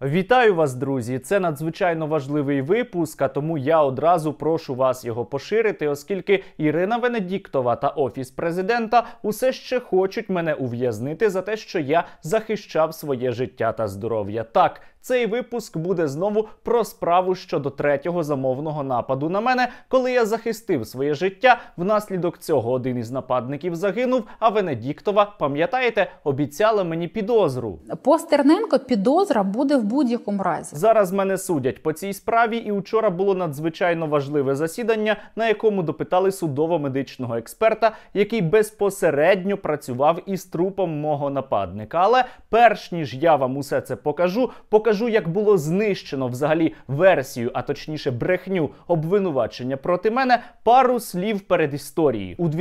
Вітаю вас, друзі! Це надзвичайно важливий випуск, а тому я одразу прошу вас його поширити, оскільки Ірина Венедіктова та Офіс Президента усе ще хочуть мене ув'язнити за те, що я захищав своє життя та здоров'я. Так, цей випуск буде знову про справу щодо третього замовного нападу на мене, коли я захистив своє життя. Внаслідок цього один із нападників загинув, а Венедіктова, пам'ятаєте, обіцяла мені підозру. По Стерненко підозра буде в будь-якому разі. Зараз мене судять по цій справі, і учора було надзвичайно важливе засідання, на якому допитали судово-медичного експерта, який безпосередньо працював із трупом мого нападника. Але перш ніж я вам усе це покажу, як було знищено взагалі версію, а точніше брехню обвинувачення проти мене, пару слів передісторії. У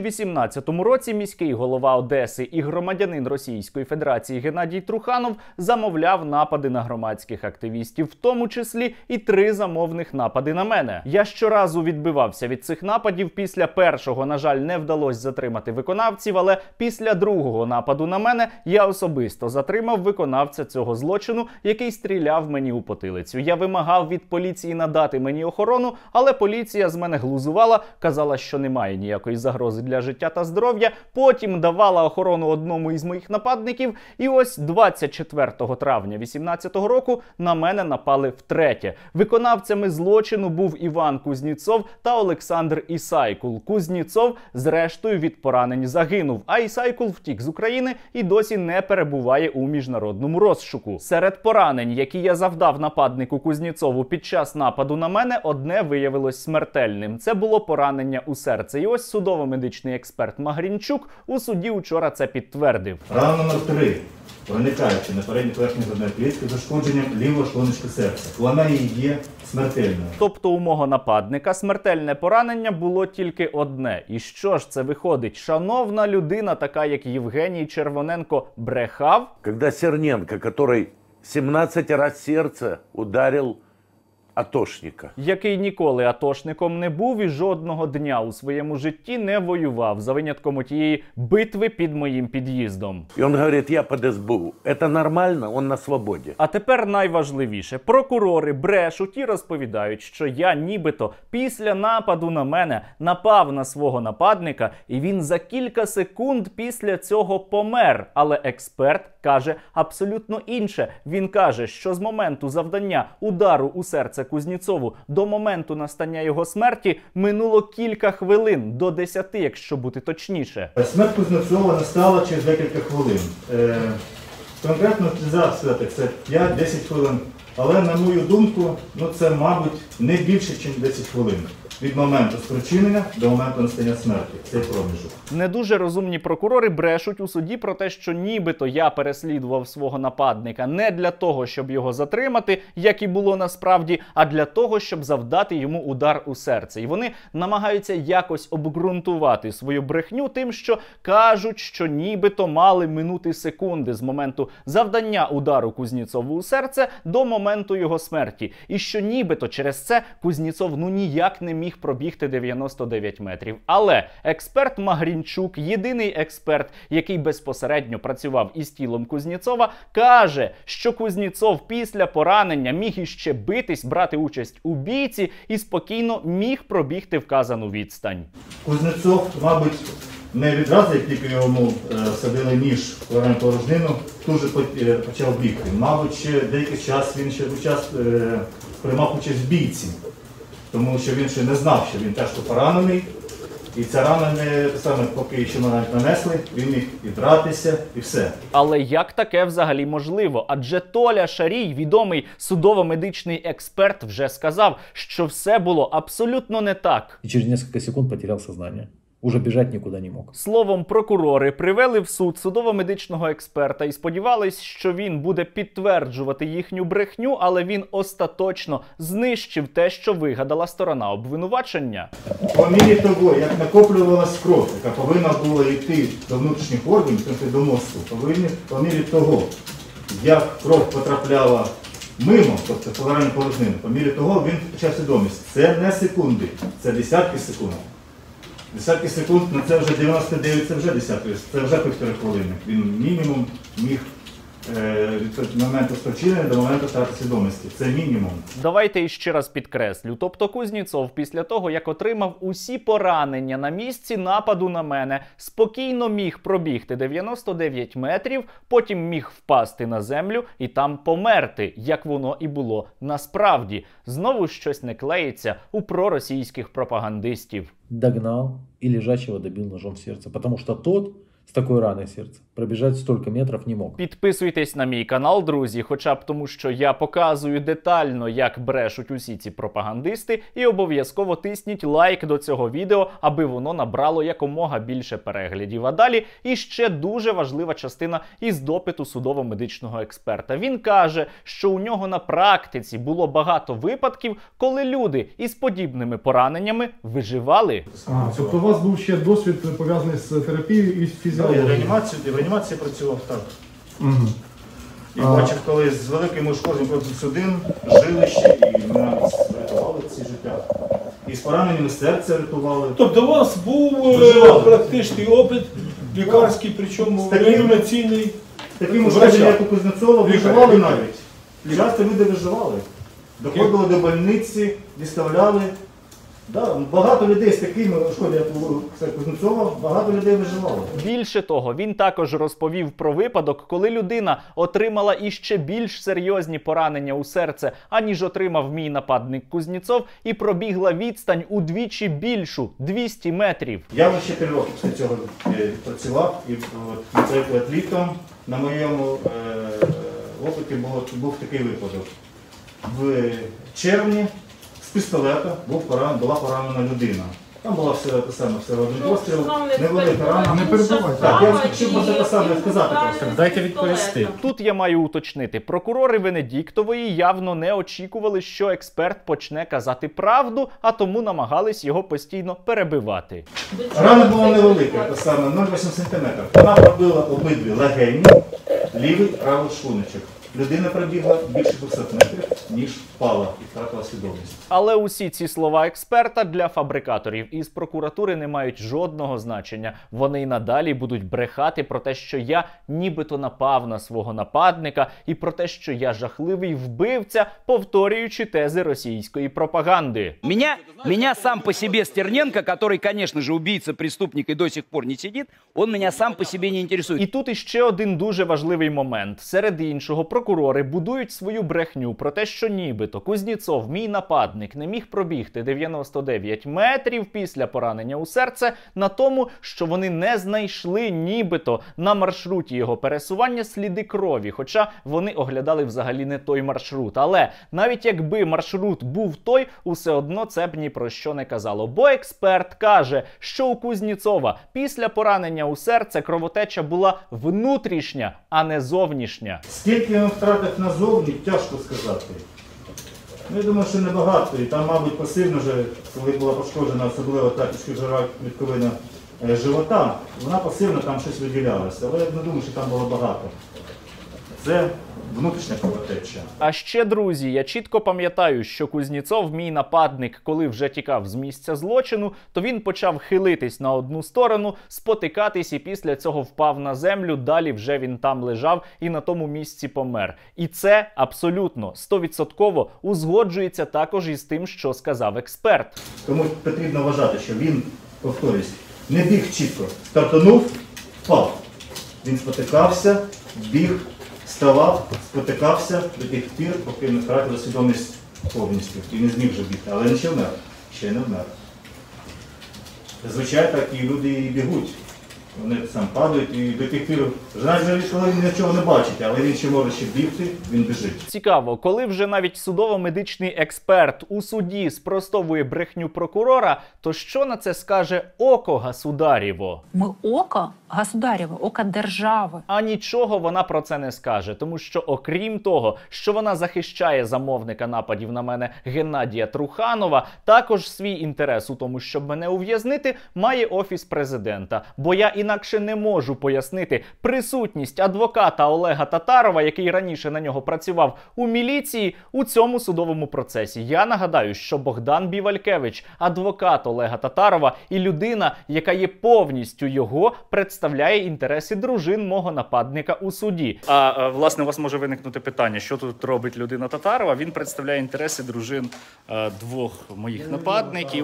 2018 році міський голова Одеси і громадянин Російської Федерації Геннадій Труханов замовляв напади на громадських активістів, в тому числі і 3 замовних напади на мене. Я щоразу відбивався від цих нападів. Після першого, на жаль, не вдалося затримати виконавців, але після другого нападу на мене я особисто затримав виконавця цього злочину, який стріляв мені у потилицю. Я вимагав від поліції надати мені охорону, але поліція з мене глузувала, казала, що немає ніякої загрози для життя та здоров'я, потім давала охорону одному із моїх нападників, і ось 24 травня 2018 року на мене напали втретє. Виконавцями злочину був Іван Кузніцов та Олександр Ісайкул. Кузніцов, зрештою, від поранень загинув, а Ісайкул втік з України і досі не перебуває у міжнародному розшуку. Серед поранень, які я завдав нападнику Кузніцову під час нападу на мене, одне виявилось смертельним. Це було поранення у серце. І ось судово-медичний експерт Магрінчук у суді учора це підтвердив. Рана номер 3. Проникаючи на передню поверхню грудної клітки з ушкодженням лівого шлуночка серця. Вона і є смертельною. Тобто у мого нападника смертельне поранення було тільки одне. І що ж це виходить? Шановна людина, така як Євгеній Червоненко, брехав? Когда Серненко, который 17 раз сердце ударил атошника. Який ніколи атошником не був і жодного дня у своєму житті не воював, за винятком тієї битви під моїм під'їздом. И он говорит, я под СБУ. Это нормально, он на свободе. А тепер найважливіше. Прокурори брешуть і розповідають, що я нібито після нападу на мене напав на свого нападника, і він за кілька секунд після цього помер. Але експерт каже абсолютно інше. Він каже, що з моменту завдання удару у серце Кузніцову до моменту настання його смерті минуло кілька хвилин, до 10, якщо бути точніше. Смерть Кузнєцова настала через декілька хвилин. Конкретно нельзя сказати, це 5-10 хвилин. Але, на мою думку, це, мабуть, не більше, ніж 10 хвилин. Від моменту спричинення до моменту настання смерті. Цей проміжок. Не дуже розумні прокурори брешуть у суді про те, що нібито я переслідував свого нападника не для того, щоб його затримати, як і було насправді, а для того, щоб завдати йому удар у серце. І вони намагаються якось обґрунтувати свою брехню тим, що кажуть, що нібито мали минути секунди з моменту завдання удару Кузніцову у серце до моменту його смерті. І що нібито через це Кузніцов ніяк не міг пробігти 99 метрів. Але експерт Магрінчук, єдиний експерт, який безпосередньо працював із тілом Кузніцова, каже, що Кузніцов після поранення міг іще битись, брати участь у бійці і спокійно міг пробігти вказану відстань. Кузнєцов, мабуть, не відразу, як тільки йому всадили ніж в плевральну порожнину, тут же почав бігти. Мабуть, ще деякий час він ще приймав участь в бійці. Тому що він ще не знав, що він тяжко поранений. І ця рана поки ще нанесли, він міг і дратися, і все. Але як таке взагалі можливо? Адже Толя Шарій, відомий судово-медичний експерт, вже сказав, що все було абсолютно не так. І через кілька секунд потеряв сознання. Уже біжати нікуди не мог. Словом, прокурори привели в суд судово-медичного експерта і сподівались, що він буде підтверджувати їхню брехню, але він остаточно знищив те, що вигадала сторона обвинувачення. По мірі того, як накоплювалась кров, яка повинна була йти до внутрішніх органів, тобто до мозку, по мірі того, як кров потрапляла мимо, тобто в плевральну порожнину, по мірі того він втрачав свідомість. Це не секунди, це десятки секунд. Десятки секунд, це вже 99, це вже десятки, це вже 1,5 хвилини. Він мінімум міг від моменту спочинення до моменту втрати свідомості. Це мінімум. Давайте іще раз підкреслю. Тобто Кузнєцов після того, як отримав усі поранення на місці нападу на мене, спокійно міг пробігти 99 метрів, потім міг впасти на землю і там померти, як воно і було насправді. Знову щось не клеїться у проросійських пропагандистів. Догнал и лежачего добил ножом в сердце. Потому что тот с такой раной в сердце пробежать столько метров не мог. Підписуйтесь на мій канал, друзі, хоча б тому, що я показую детально, як брешуть усі ці пропагандисти, і обов'язково тисніть лайк до цього відео, аби воно набрало якомога більше переглядів. А далі іще дуже важлива частина із допиту судово-медичного експерта. Він каже, що у нього на практиці було багато випадків, коли люди із подібними пораненнями виживали. Тобто у вас був ще досвід пов'язаний з терапією і Я фізіологією? в реанімації працював так. І бачив, коли з великим ушкодженням просто судин, жилище, і мене рятували ці життя. І з пораненнями серця рятували. Тобто у вас був Виживали. практичний опит лікарський, причому З таким- реанімаційний. Таким ушкодженням, як у Кузнєцова, виживали навіть. Часто люди виживали. Доходили до больниці, діставляли. Да, багато людей з такими ушкодженнями, як у Кузнєцова, багато людей виживало. Більше того, він також розповів про випадок, коли людина отримала іще більш серйозні поранення у серце, аніж отримав мій нападник Кузнєцов, і пробігла відстань удвічі більшу – 200 метрів. Я вже 4 роки після цього працював, і от літом на моєму опиті був такий випадок. В червні з пістолета була поранена людина. Там була все те саме, все один постріл, невелика рана. Не перебувайте. Так, я хотів про це те саме сказати просто. Дайте відповісти. Тут я маю уточнити. Прокурори Венедіктової явно не очікували, що експерт почне казати правду, а тому намагались його постійно перебивати. Рана була невелика, те саме 0,8 см. Вона пробила обидві легені, лівий, правий шлуночок. Людина пробігла більше 200 метрів, ніж впала і втратила свідомість. Але усі ці слова експерта для фабрикаторів із прокуратури не мають жодного значення. Вони й надалі будуть брехати про те, що я нібито напав на свого нападника, і про те, що я жахливий вбивця, повторюючи тези російської пропаганди. Меня сам по себе Стерненко, который, конечно же, убийца, преступник и до сих пор не сидит, он меня сам по себе не интересует. І тут іще один дуже важливий момент. Серед іншого, прокурори будують свою брехню про те, що нібито Кузнєцов, мій нападник, не міг пробігти 99 метрів після поранення у серце на тому, що вони не знайшли нібито на маршруті його пересування сліди крові, хоча вони оглядали взагалі не той маршрут. Але навіть якби маршрут був той, усе одно це б ні про що не казало. Бо експерт каже, що у Кузнєцова після поранення у серце кровотеча була внутрішня, а не зовнішня. Скільки він втратив назовні, тяжко сказати. Ну, я думаю, що небагато. І там, мабуть, пасивно вже, коли була пошкоджена особливо та жира клітковина живота, вона пасивно там щось виділялася. Але я не думаю, що там було багато. Це внутрішня кровотеча. А ще, друзі, я чітко пам'ятаю, що Кузнєцов, мій нападник, коли вже тікав з місця злочину, то він почав хилитись на одну сторону, спотикатись і після цього впав на землю, далі вже він там лежав і на тому місці помер. І це абсолютно, 100% узгоджується також із тим, що сказав експерт. Тому потрібно вважати, що він, повторюсь, не біг чітко. Стартанув, впав. Він спотикався, біг, ставав, спотикався до тих пір, поки не втратив свідомість повністю. І не зміг вже бігти. Але не ще вмер. Ще не вмер. Зазвичай так і люди і бігуть. Вони сам падають і до тих пір, навіть коли він нічого не бачить, але він ще може ще бігти, він біжить. Цікаво, коли вже навіть судово-медичний експерт у суді спростовує брехню прокурора, то що на це скаже око Государєво? Ми око государєве, око держави. А нічого вона про це не скаже, тому що окрім того, що вона захищає замовника нападів на мене Геннадія Труханова, також свій інтерес у тому, щоб мене ув'язнити, має Офіс Президента. Бо я інакше не можу пояснити присутність адвоката Олега Татарова, який раніше на нього працював у міліції, у цьому судовому процесі. Я нагадаю, що Богдан Бівалькевич – адвокат Олега Татарова і людина, яка є повністю його представником представляє інтереси дружин мого нападника у суді. А власне, у вас може виникнути питання, що тут робить людина Татарова? Він представляє інтереси дружин двох моїх нападників.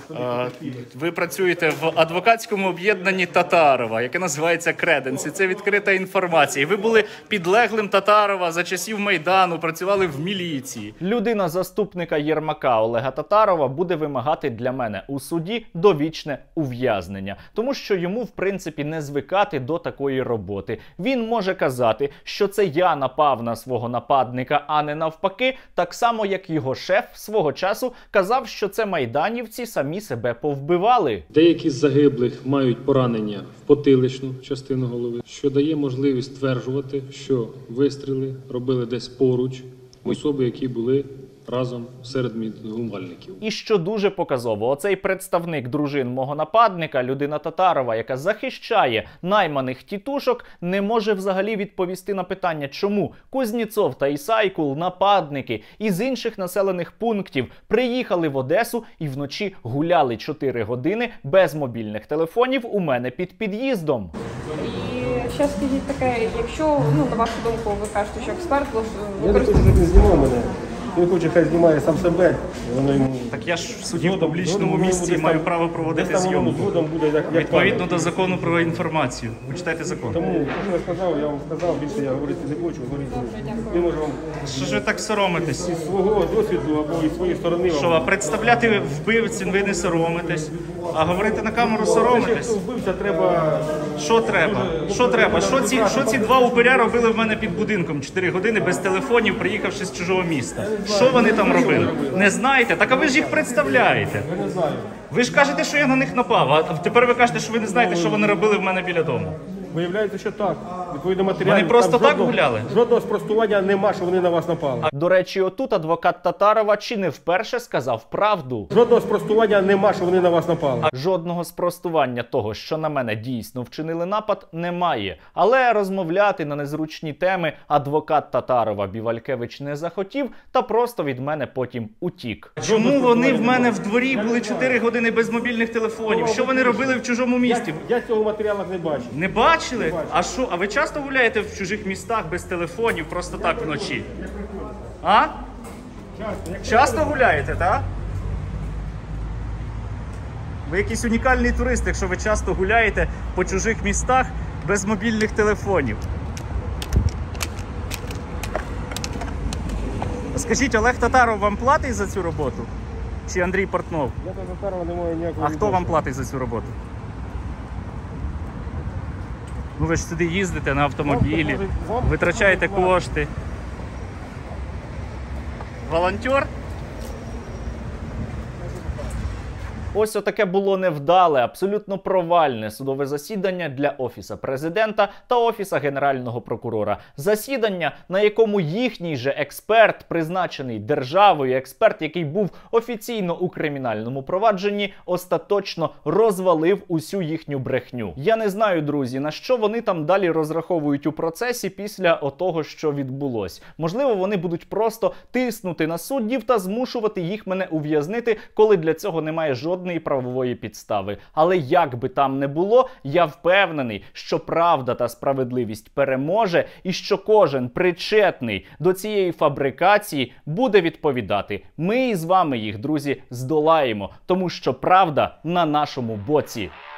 Ви працюєте в адвокатському об'єднанні Татарова, яке називається «Креденс», і це відкрита інформація. Ви були підлеглим Татарова за часів Майдану, працювали в міліції. Людина заступника Єрмака Олега Татарова буде вимагати для мене у суді довічне ув'язнення, тому що йому, в принципі, не звикати до такої роботи. Він може казати, що це я напав на свого нападника, а не навпаки, так само, як його шеф свого часу казав, що це майданівці самі себе повбивали. Деякі з загиблих мають поранення в потиличну частину голови, що дає можливість стверджувати, що вистріли робили десь поруч особи, які були разом серед мітингувальників. І що дуже показово, оцей представник дружин мого нападника, людина Татарова, яка захищає найманих тітушок, не може взагалі відповісти на питання, чому Кузнєцов та Ісайкул, нападники із інших населених пунктів, приїхали в Одесу і вночі гуляли 4 години без мобільних телефонів у мене під під'їздом. І ще скажіть таке, якщо, на вашу думку, ви кажете, що експерт Я не хочу, щоб він знімав мене. Він хоче, хай знімає сам себе. Воно йому... Так я ж в суді в публічному місці маю право проводити зйомку. Відповідно до закону про інформацію. Почитайте закон. Тому, я вам сказав, більше я говорити не хочу. Він може вам... Що ж ви так соромитесь? Із свого досвіду або із своєї сторони... Що, а представляти вбивців ви не соромитесь? А говорити на камеру соромитесь? Якщо вбивця, треба... Що треба? Що треба? Що ці два упиря робили в мене під будинком 4 години без телефонів, приїхавши з чужого міста? Що вони там робили? Не знаєте? Так а ви ж їх представляєте. Я не знаю. Ви ж кажете, що я на них напав, а тепер ви кажете, що ви не знаєте, що вони робили в мене біля дому. Виявляється, що так. Відповідно матеріалів. Вони просто так гуляли? Жодного спростування нема, що вони на вас напали. До речі, отут адвокат Татарова чи не вперше сказав правду. Жодного спростування нема, що вони на вас напали. Жодного спростування того, що на мене дійсно вчинили напад, немає. Але розмовляти на незручні теми адвокат Татарова Бівалькевич не захотів та просто від мене потім утік. Чому вони в мене в дворі були 4 години без мобільних телефонів? Що вони робили в чужому місті? Я цього в матеріалах не бачив. Не бачили? А що? А ви часто гуляєте в чужих містах без телефонів просто так вночі? А? Часто гуляєте, так? Ви якийсь унікальний турист, якщо ви часто гуляєте по чужих містах без мобільних телефонів. Скажіть, Олег Татаров вам платить за цю роботу? Чи Андрій Портнов? Я до Татарова не маю ніякого. А хто вам платить за цю роботу? Ну ви ж сюди їздите на автомобілі, витрачаєте кошти. Волонтер? Ось отаке було невдале, абсолютно провальне судове засідання для Офіса Президента та Офіса Генерального прокурора. Засідання, на якому їхній же експерт, призначений державою, експерт, який був офіційно у кримінальному провадженні, остаточно розвалив усю їхню брехню. Я не знаю, друзі, на що вони там далі розраховують у процесі після того, що відбулось. Можливо, вони будуть просто тиснути на суддів та змушувати їх мене ув'язнити, коли для цього немає жодної правової підстави. Але як би там не було, я впевнений, що правда та справедливість переможе і що кожен причетний до цієї фабрикації буде відповідати. Ми із вами їх, друзі, здолаємо, тому що правда на нашому боці.